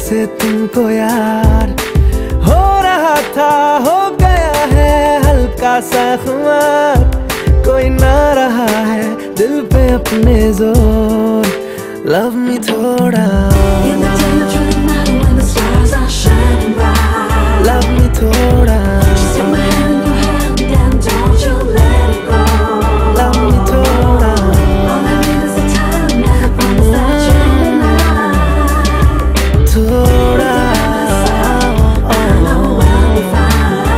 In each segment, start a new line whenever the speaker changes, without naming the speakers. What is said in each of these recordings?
से तुमको यार हो रहा था, हो गया है हल्का सा खुमार। कोई ना रहा है दिल पे अपने जोर, लव मी थोड़ा, love me थोड़ा, just take my hand in your hand and don't you let it go. Love me थोड़ा, all I need is the time and I promise that you'll be mine. थोड़ा, I know I'll be fine.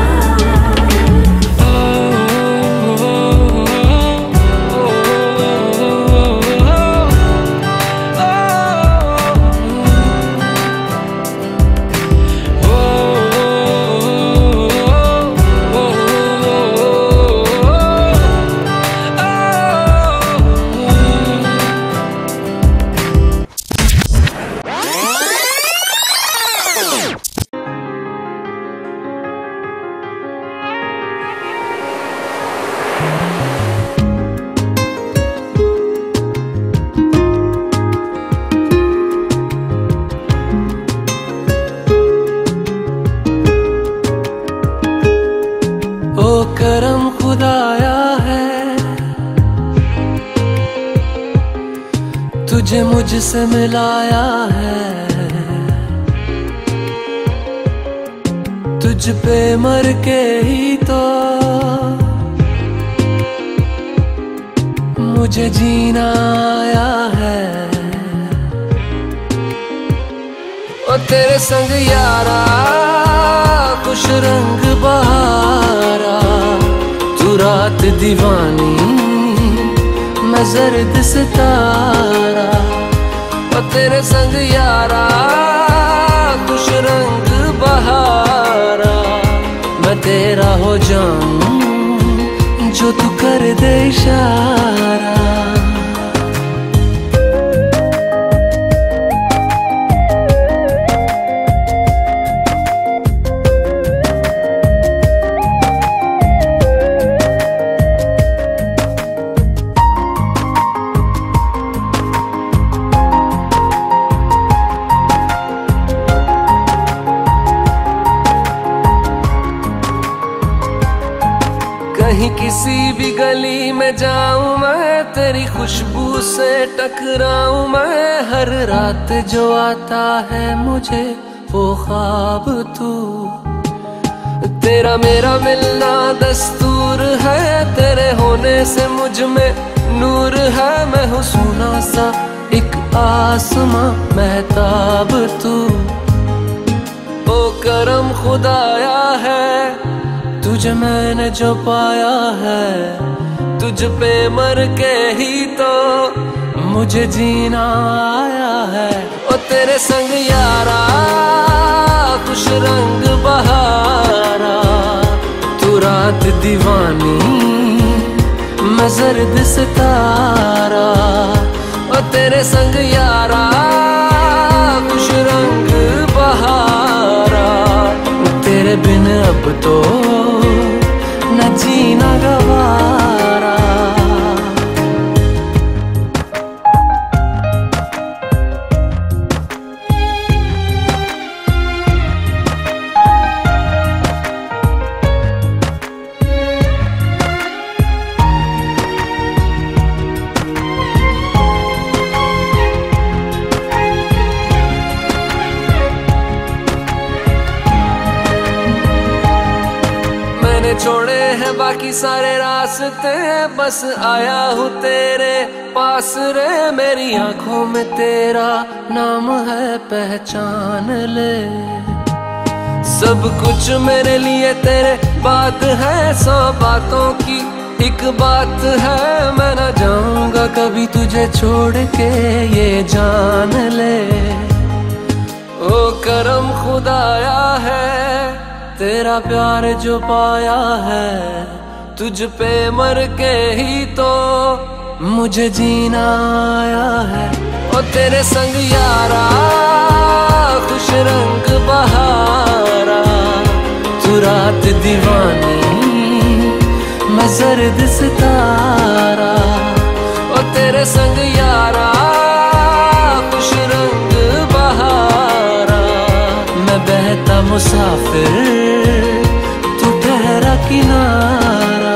करम खुदाया है तुझे मुझसे मिलाया है, तुझ पे मर के ही तो मुझे जीना आया है। ओ तेरे संग यारा खुश रंग बहारा, तू रात दीवानी मैं जर्द सितारा। और तेरे संग यारा खुश रंग बहारा, मैं तेरा हो जाऊं जो तू कर दे इशारा। कहीं किसी भी गली में जाऊं मैं, तेरी खुशबू से टकराऊं मैं। हर रात जो आता है मुझे वो ख्वाब तू, तेरा मेरा मिलना दस्तूर है। तेरे होने से मुझ में नूर है, मैं हूँ सोना सा एक आसमां महताब तू। ओ करम खुदाया है तुझे मैंने जो पाया है, तुझ पे मर के ही तो मुझे जीना आया है। ओ तेरे संग यारा खुश रंग बहारा, तू रात दीवानी मैं जर्द सितारा। ओ तेरे संग यारा खुश रंग बहारा, तेरे बिन अब तो न जीना गवारा। छोड़े हैं बाकी सारे रास्ते, बस आया हूँ तेरे पास रे। मेरी आंखों में तेरा नाम है पहचान ले, सब कुछ मेरे लिए तेरे बात है। 100 बातों की एक बात है, मैं ना जाऊंगा कभी तुझे छोड़ के ये जान ले। ओ करम खुदाया है तेरा प्यार जो पाया है, तुझ पे मर के ही तो मुझे जीना आया है। ओ तेरे संग यारा खुश रंग बहारा, तू रात दीवानी मैं जर्द सितारा। ओ तेरे संग यारा खुश रंग बहारा, मुसाफिर तू ठहरा किनारा।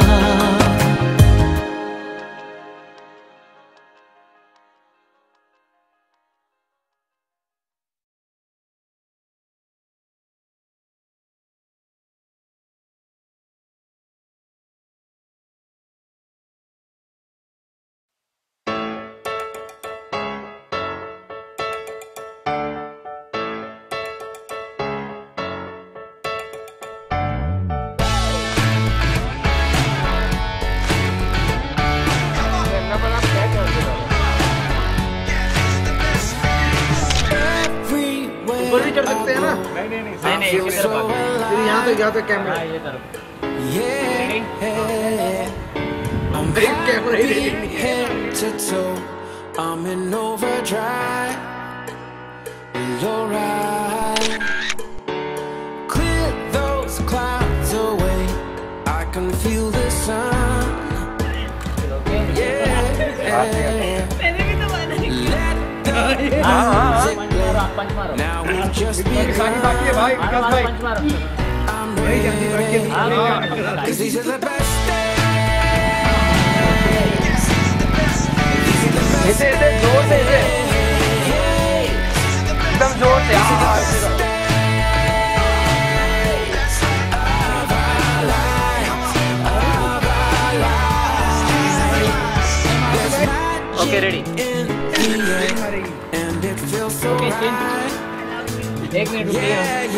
ऊपर भी चढ़ सकते हैं ना? नहीं फिर यहाँ तो कैमरा ये तरफ
I'm in overdrive. Low ride. Clear those clouds away. I can feel the sun. Yeah. Let the now we just begun. I'm ready. 'Cause these are the best days.
ऐसे जोर से एकदम जोर से ओके रेडी एक minute रुकिए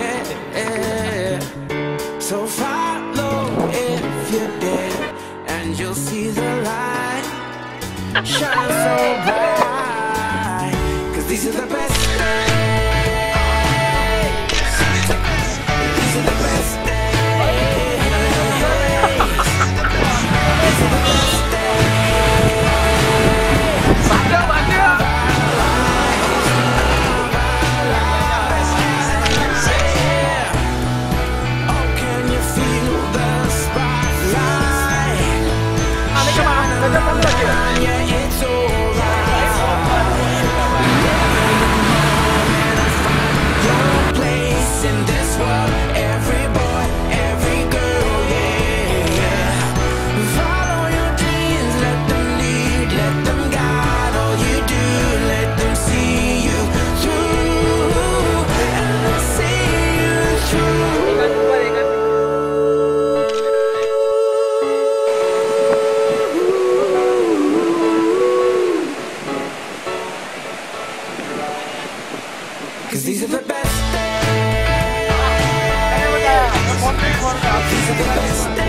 So follow if you dare and you'll see the light shine so bright, 'cause these are the best days. These are the best days. These are the best days. Oh, can you feel the spotlight? Yeah, it's alright. Your place in this world, every boy, every girl, yeah. Follow your dreams, let them lead, let them guide all you do, let them see you through, and they'll see you through. 'Cause these are the best days. These are the best days.